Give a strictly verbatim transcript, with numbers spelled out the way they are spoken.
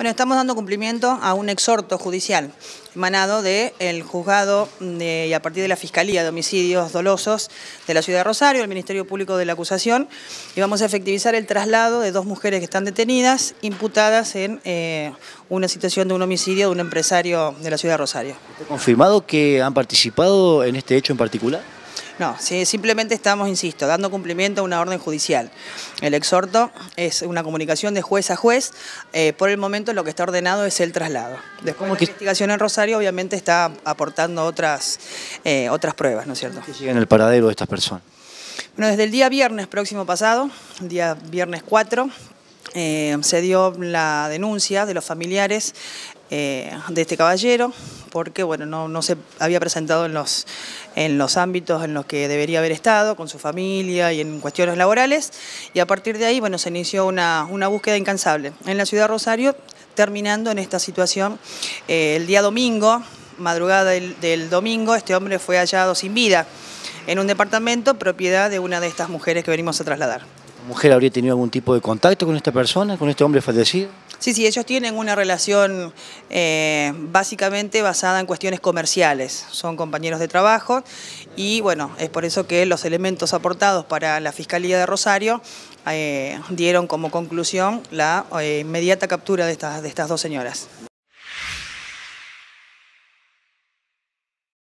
Bueno, estamos dando cumplimiento a un exhorto judicial emanado del juzgado de, y a partir de la Fiscalía de Homicidios Dolosos de la Ciudad de Rosario, el Ministerio Público de la Acusación, y vamos a efectivizar el traslado de dos mujeres que están detenidas, imputadas en eh, una situación de un homicidio de un empresario de la Ciudad de Rosario. ¿Está confirmado que han participado en este hecho en particular? No, sí, simplemente estamos, insisto, dando cumplimiento a una orden judicial. El exhorto es una comunicación de juez a juez. Eh, por el momento lo que está ordenado es el traslado. Después la que... investigación en Rosario obviamente está aportando otras, eh, otras pruebas, ¿no es cierto? ¿Qué llegan al paradero de estas personas? Bueno, desde el día viernes próximo pasado, el día viernes cuatro, eh, se dio la denuncia de los familiares eh, de este caballero, porque bueno, no, no se había presentado en los, en los ámbitos en los que debería haber estado, con su familia y en cuestiones laborales, y a partir de ahí bueno, se inició una, una búsqueda incansable en la Ciudad de Rosario, terminando en esta situación. Eh, el día domingo, madrugada del, del domingo, este hombre fue hallado sin vida en un departamento propiedad de una de estas mujeres que venimos a trasladar. ¿La mujer habría tenido algún tipo de contacto con esta persona, con este hombre fallecido? Sí, sí, ellos tienen una relación eh, básicamente basada en cuestiones comerciales. Son compañeros de trabajo y bueno, es por eso que los elementos aportados para la Fiscalía de Rosario eh, dieron como conclusión la eh, inmediata captura de estas, de estas dos señoras.